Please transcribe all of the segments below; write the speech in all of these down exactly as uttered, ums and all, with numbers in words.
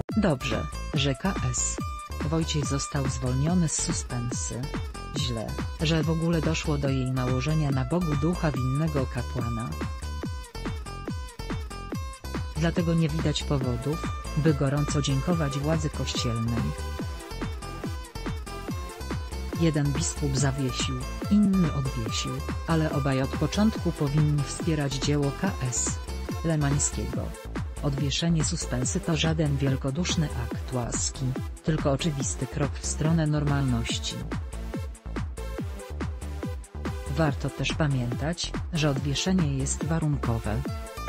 Dobrze, że K S. Wojciech został zwolniony z suspensy. Źle, że w ogóle doszło do jej nałożenia na Bogu ducha winnego kapłana. Dlatego nie widać powodów, by gorąco dziękować władzy kościelnej. Jeden biskup zawiesił, inny odwiesił, ale obaj od początku powinni wspierać dzieło K S. Lemańskiego. Odwieszenie suspensy to żaden wielkoduszny akt łaski, tylko oczywisty krok w stronę normalności. Warto też pamiętać, że odwieszenie jest warunkowe.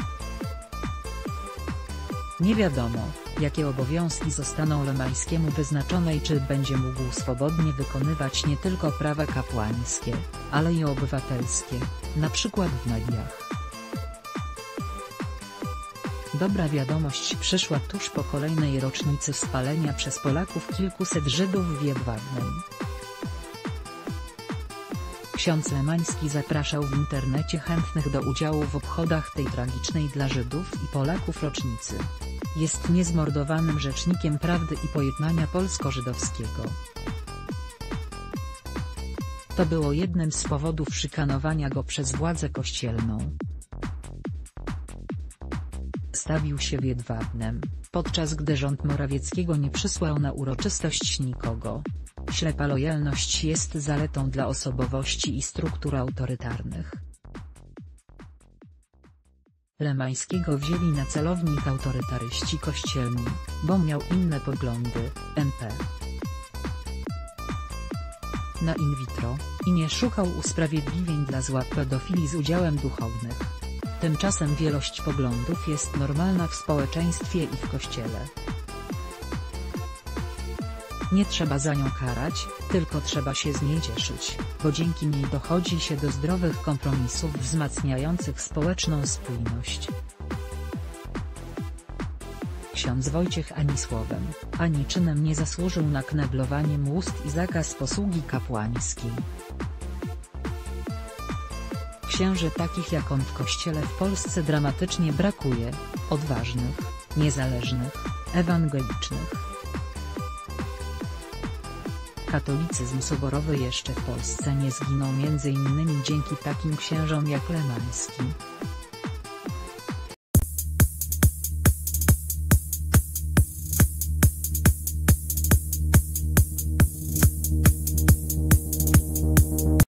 Nie wiadomo, jakie obowiązki zostaną Lemańskiemu wyznaczone i czy będzie mógł swobodnie wykonywać nie tylko prawa kapłańskie, ale i obywatelskie, na przykład w mediach. Dobra wiadomość przyszła tuż po kolejnej rocznicy spalenia przez Polaków kilkuset Żydów w Jedwabnem. Ksiądz Lemański zapraszał w internecie chętnych do udziału w obchodach tej tragicznej dla Żydów i Polaków rocznicy. Jest niezmordowanym rzecznikiem prawdy i pojednania polsko-żydowskiego. To było jednym z powodów szykanowania go przez władzę kościelną. Stawił się w Jedwabnem, podczas gdy rząd Morawieckiego nie przysłał na uroczystość nikogo. Ślepa lojalność jest zaletą dla osobowości i struktur autorytarnych. Lemańskiego wzięli na celownik autorytaryści kościelni, bo miał inne poglądy, N P. Na in vitro, i nie szukał usprawiedliwień dla zła pedofilii z udziałem duchownych. Tymczasem wielość poglądów jest normalna w społeczeństwie i w kościele. Nie trzeba za nią karać, tylko trzeba się z niej cieszyć, bo dzięki niej dochodzi się do zdrowych kompromisów wzmacniających społeczną spójność. Ksiądz Wojciech ani słowem, ani czynem nie zasłużył na kneblowanie mu ust i zakaz posługi kapłańskiej. Księży takich jak on w kościele w Polsce dramatycznie brakuje, odważnych, niezależnych, ewangelicznych. Katolicyzm soborowy jeszcze w Polsce nie zginął między innymi dzięki takim księżom jak Lemański.